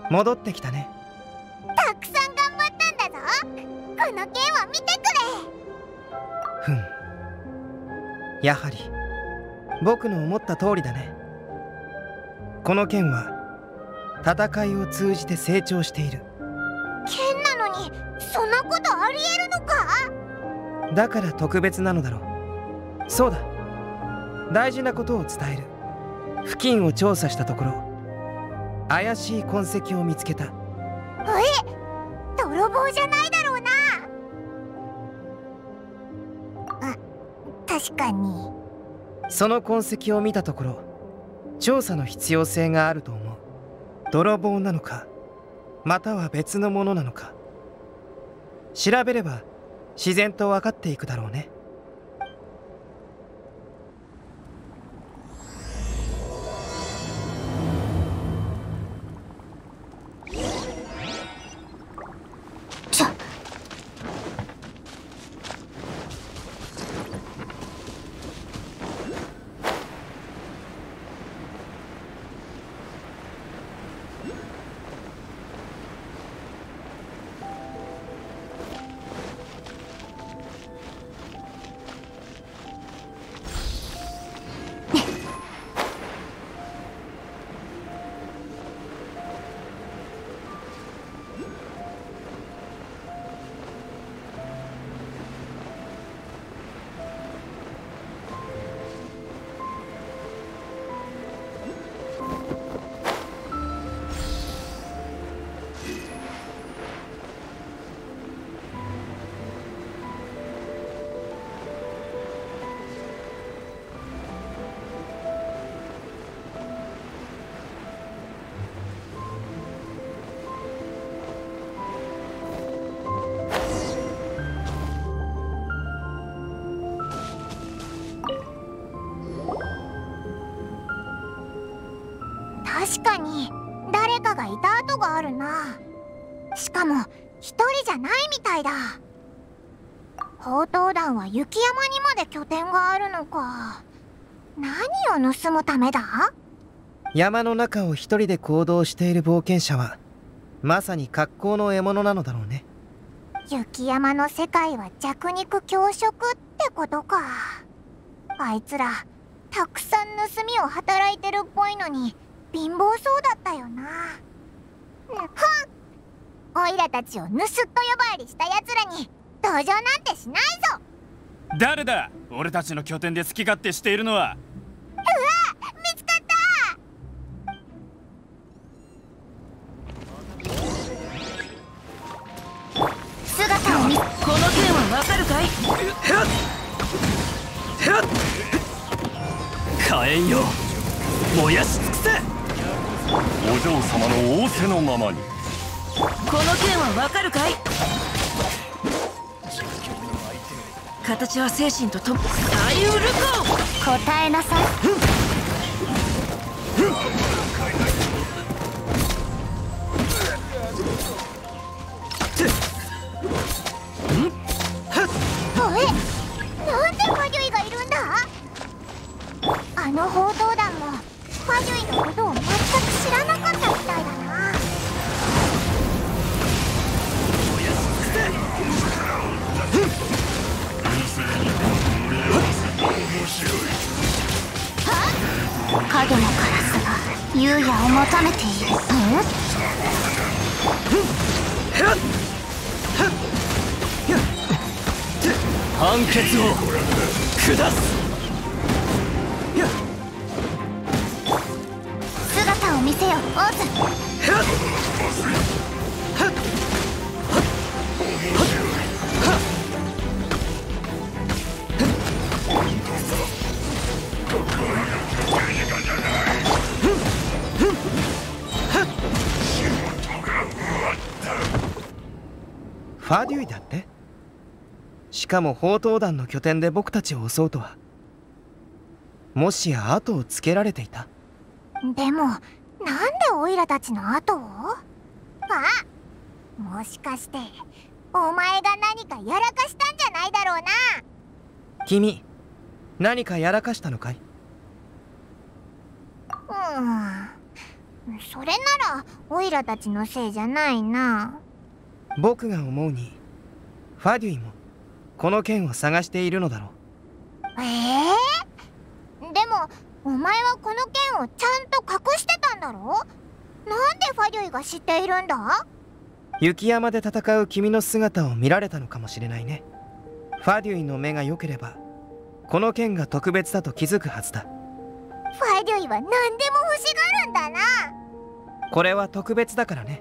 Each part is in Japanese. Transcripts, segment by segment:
戻ってきたね。 たくさん頑張ったんだぞ。この剣を見てくれ。 ふん、やはり僕の思った通りだね。この剣は戦いを通じて成長している。 剣なのにそんなことありえるのか？ だから特別なのだろう。そうだ、大事なことを伝える。付近を調査したところ、怪しい痕跡を見つけた。 泥棒じゃないだろうな。確かに。 その痕跡を見たところ、調査の必要性があると思う。泥棒なのか、または別のものなのか、調べれば自然と分かっていくだろうね。 確かに誰かがいた跡があるな。しかも一人じゃないみたいだ。宝刀団は雪山にまで拠点があるのか。何を盗むためだ？ 山の中を一人で行動している冒険者はまさに格好の獲物なのだろうね。 雪山の世界は弱肉強食ってことか。あいつらたくさん盗みを働いてるっぽいのに貧乏そうだったよな。オイラたちを盗っ人呼ばわりしたやつらに同情なんてしないぞ。 誰だ、俺たちの拠点で好き勝手しているのは。 見つかった。姿を見、この剣はわかるかい？ 火炎よ、燃やし尽くせ。 お嬢様の仰せのままに。 この剣はわかるかい？形は精神ととも。アイウルコ、 答えなさい。なんでファデュイがいるんだ？あの宝刀団もファデュイのことを全く知らなかったみたいだな。影のカラスが優也を求めている。 判決を下す。 姿を見せよ、オーズ。 ファデュイだって？しかも宝刀団の拠点で僕たちを襲うとは。もしや後をつけられていた？ でもなんでオイラたちの後を？もしかしてお前が何かやらかしたんじゃないだろうな。 君、何かやらかしたのかい？ それならオイラたちのせいじゃないな。 僕が思うにファデュイもこの剣を探しているのだろう。 でもお前はこの剣をちゃんと隠してたんだろ。なんでファデュイが知っているんだ。 雪山で戦う君の姿を見られたのかもしれないね。ファデュイの目が良ければこの剣が特別だと気づくはずだ。 ファデュイは何でも欲しがるんだな。 これは特別だからね。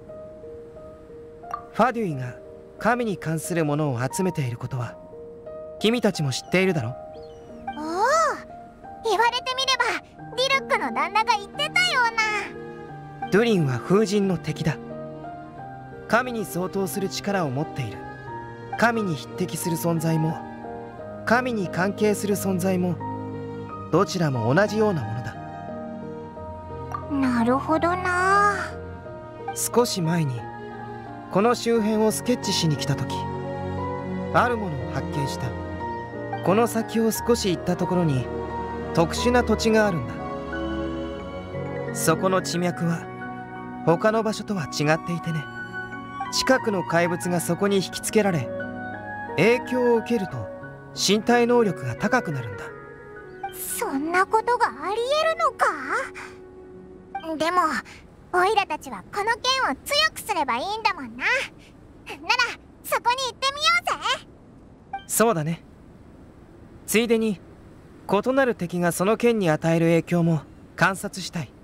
ファデュイが神に関するものを集めていることは君たちも知っているだろ。 おお、言われてみればディルックの旦那が言ってたような。 ドゥリンは風神の敵だ。神に相当する力を持っている。神に匹敵する存在も神に関係する存在もどちらも同じようなものだ。 なるほどな。 少し前にこの周辺をスケッチしに来た時あるものを発見した。この先を少し行ったところに特殊な土地があるんだ。そこの地脈は他の場所とは違っていてね。近くの怪物がそこに引きつけられ影響を受けると身体能力が高くなるんだ。 そんなことがありえるのか。でもオイラたちはこの剣を強くすればいいんだもんな。ならそこに行ってみようぜ。 そうだね。ついでに異なる敵がその剣に与える影響も観察したい。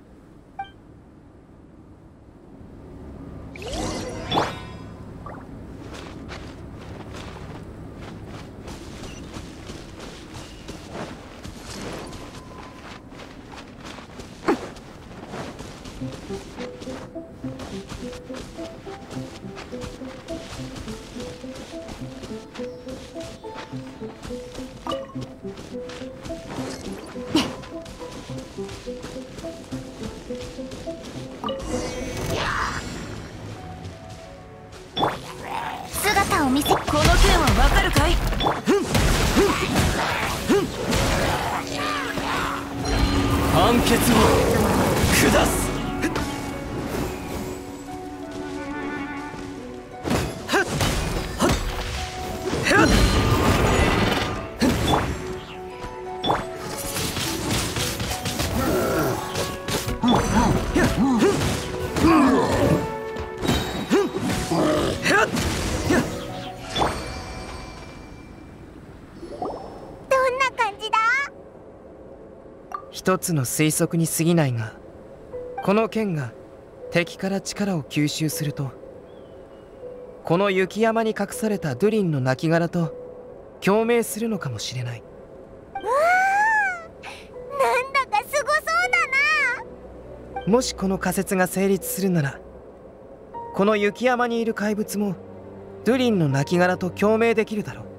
姿を見せ。この剣はわかるかい。 判決を下す。 一つの推測に過ぎないが、この剣が敵から力を吸収するとこの雪山に隠されたドゥリンの亡骸と共鳴するのかもしれない。 うわー、なんだかすごそうだな。 もしこの仮説が成立するならこの雪山にいる怪物もドゥリンの亡骸と共鳴できるだろ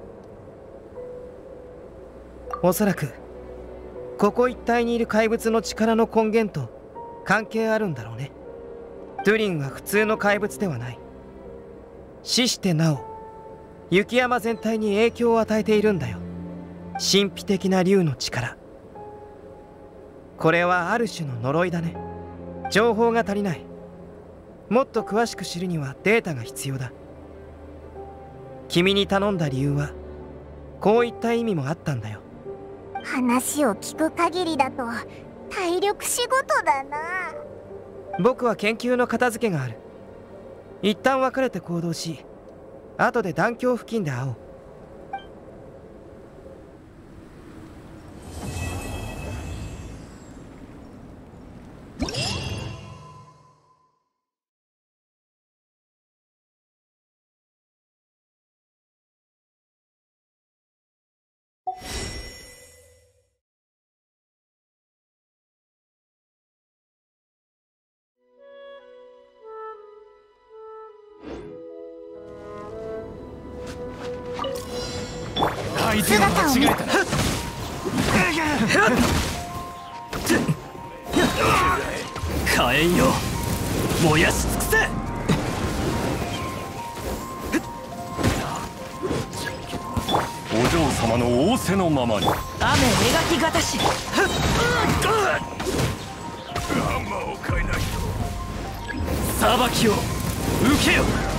う。おそらくここ一帯にいる怪物の力の根源と関係あるんだろうね。ドゥリンは普通の怪物ではない。死してなお雪山全体に影響を与えているんだよ。神秘的な竜の力。これはある種の呪いだね。情報が足りない。もっと詳しく知るにはデータが必要だ。君に頼んだ理由はこういった意味もあったんだよ。 話を聞く限りだと体力仕事だな。 僕は研究の片付けがある。一旦別れて行動し、後で断橋付近で会おう。 相手が間違えたな。火炎よ、燃やし尽くせ。 お嬢様の仰せのままに。 雨描きがたし。 ハンマーを返裁きを受けよ。